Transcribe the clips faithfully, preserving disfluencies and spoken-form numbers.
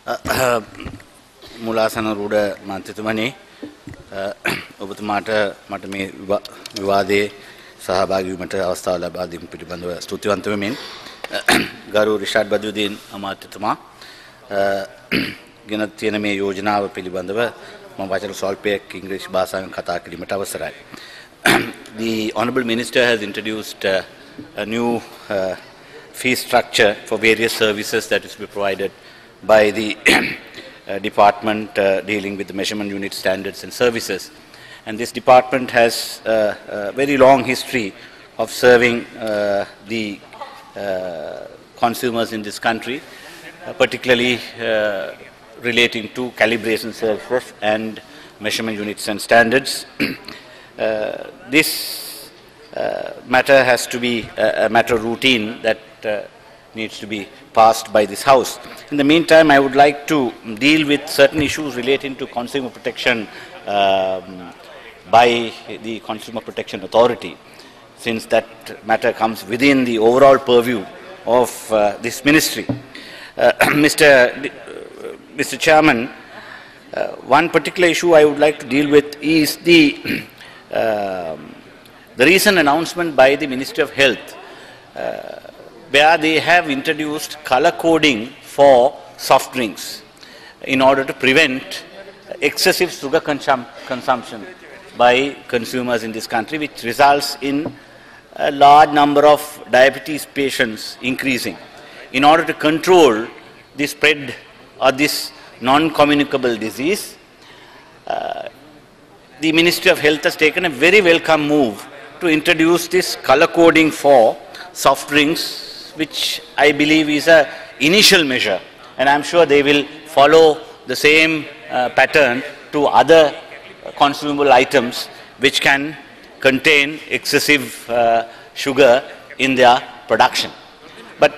මුලාසන රුඩ මන්ත්‍රීතුමනි ඔබතුමාට මට මේ විවාදයේ සහභාගී වීමට අවස්ථාව ලබා දීම පිළිබඳව ස්තුතිවන්ත වෙමින් ගරු රිෂාඩ් බදුදීන් අමාත්‍යතුමා ගෙන තියෙන මේ යෝජනාව පිළිබඳව මම වචන ස්වල්පයක් ඉංග්‍රීසි භාෂාවෙන් කතා කිරීමට අවසරයි. The Honourable Minister has introduced uh, a new uh, fee structure for various services that is to be provided by the uh, department uh, dealing with the measurement unit standards and services. And this department has uh, a very long history of serving uh, the uh, consumers in this country, uh, particularly uh, relating to calibration services and measurement units and standards. uh, this uh, matter has to be a, a matter of routine that uh, needs to be passed by this House. In the meantime, I would like to deal with certain issues relating to consumer protection um, by the Consumer Protection Authority, since that matter comes within the overall purview of uh, this ministry. Uh, Mister D Mister Chairman, uh, one particular issue I would like to deal with is the, uh, the recent announcement by the Ministry of Health, uh, where they have introduced color coding for soft drinks in order to prevent excessive sugar consum consumption by consumers in this country, which results in a large number of diabetes patients increasing. In order to control the spread of this non-communicable disease, uh, the Ministry of Health has taken a very welcome move to introduce this color coding for soft drinks, which I believe is an initial measure, and I'm sure they will follow the same uh, pattern to other consumable items which can contain excessive uh, sugar in their production. But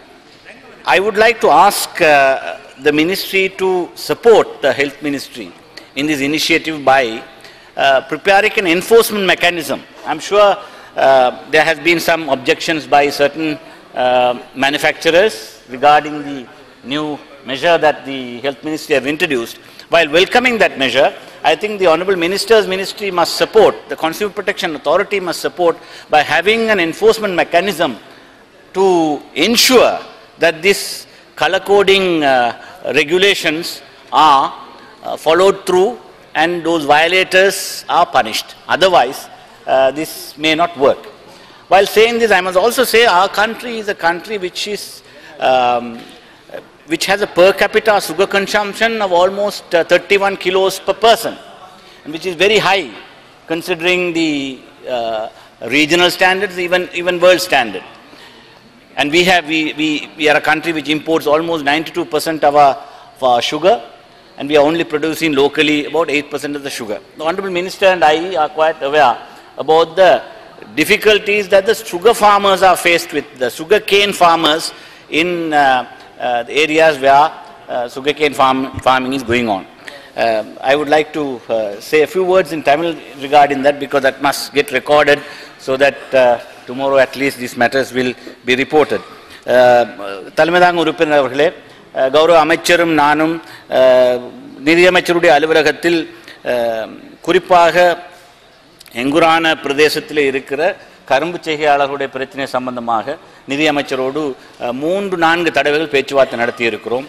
I would like to ask uh, the ministry to support the health ministry in this initiative by uh, preparing an enforcement mechanism. I'm sure uh, there has been some objections by certain uh, manufacturers regarding the new measure that the health ministry have introduced. While welcoming that measure, I think the Honourable Minister's ministry must support, the Consumer Protection Authority must support by having an enforcement mechanism to ensure that this color coding uh, regulations are uh, followed through and those violators are punished. Otherwise, uh, this may not work. While saying this, I must also say our country is a country which is um, which has a per capita sugar consumption of almost uh, thirty-one kilos per person, which is very high considering the uh, regional standards, even, even world standard. And we, have, we, we, we are a country which imports almost ninety-two percent of our, of our sugar, and we are only producing locally about eight percent of the sugar. The Honourable Minister and I are quite aware about the difficulties that the sugar farmers are faced with, the sugar cane farmers in uh, uh, the areas where uh, sugar cane farm, farming is going on. Uh, I would like to uh, say a few words in Tamil regarding that, because that must get recorded so that uh, tomorrow at least these matters will be reported. தலைமைதாங்க உறுப்பினர் அவர்களே, கௌரவ அமைச்சரும் நானும் நிதியமைச்சருடைய அலுவலகத்தில் குறிப்பாக எங்குரான பிரதேசத்தில் இருக்கிற கரும்பு செய்கையாளர்களுடைய பிரச்சனை சம்பந்தமாக நிதியமைச்சரோடு மூன்று நான்கு தடவைகள் பேச்சுவார்த்தை நடத்தி இருக்கிறோம்.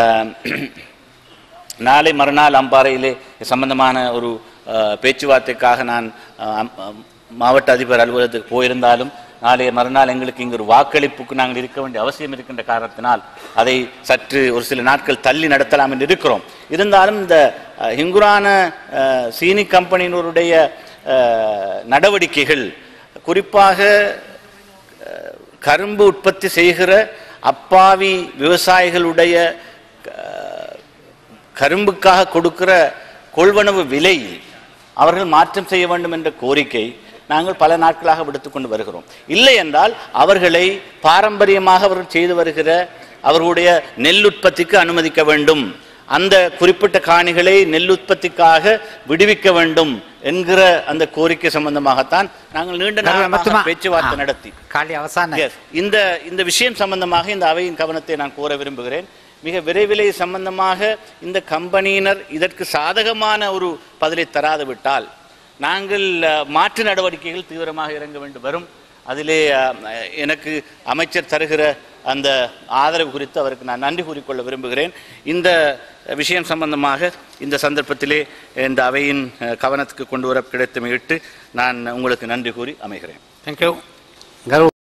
நாளை மறுநாள் அம்பாறையிலே சம்பந்தமான ஒரு பேச்சுவார்த்தைக்காக நான் மாவட்ட அதிபர் அலுவலகத்துக்கு போயிருந்தாலும் நாளைய மறுநாள் எங்களுக்கு இங்கு ஒரு வாக்களிப்புக்கு நாங்கள் இருக்க வேண்டிய அவசியம் இருக்கின்ற காரணத்தினால் அதை சற்று ஒரு சில நாட்கள் தள்ளி நடத்தலாம் என்று இருக்கிறோம். இருந்தாலும் இந்த ஹிங்குரான சீனி கம்பெனியினருடைய நடவடிக்கைகள் குறிப்பாக கரும்பு உற்பத்தி செய்கிற அப்பாவி விவசாயிகளுடைய கரும்புக்காக கொடுக்கிற கொள்வனவு விலை அவர்கள் மாற்றம் செய்ய வேண்டும் என்ற கோரிக்கை நாங்கள் பல நாட்களாக விடுத்துக் கொண்டு வருகிறோம். இல்லை என்றால் அவர்களை பாரம்பரியமாக அவர்கள் செய்து வருகிற அவர்களுடைய நெல் உற்பத்திக்கு அனுமதிக்க வேண்டும், அந்த குறிப்பிட்ட காணிகளை நெல் உற்பத்திக்காக விடுவிக்க வேண்டும் என்கிற அந்த கோரிக்கை சம்பந்தமாகத்தான் நாங்கள் நீண்ட நாளாக பேச்சுவார்த்தை நடத்தி இந்த இந்த விஷயம் சம்பந்தமாக இந்த அவையின் கவனத்தை நான் கோர விரும்புகிறேன். மிக விரைவிலே சம்பந்தமாக இந்த கம்பெனியினர் இதற்கு சாதகமான ஒரு பதிலை தராது விட்டால் நாங்கள் மாற்று நடவடிக்கைகள் தீவிரமாக இறங்க வேண்டும் வரும். அதிலே எனக்கு அமைச்சர் தருகிற அந்த ஆதரவு குறித்து அவருக்கு நான் நன்றி கூறிக்கொள்ள விரும்புகிறேன். இந்த விஷயம் சம்பந்தமாக இந்த சந்தர்ப்பத்திலே இந்த அவையின் கவனத்துக்கு கொண்டு வர கிடைத்தமையிட்டு நான் உங்களுக்கு நன்றி கூறி அமைகிறேன். தேங்க்யூ.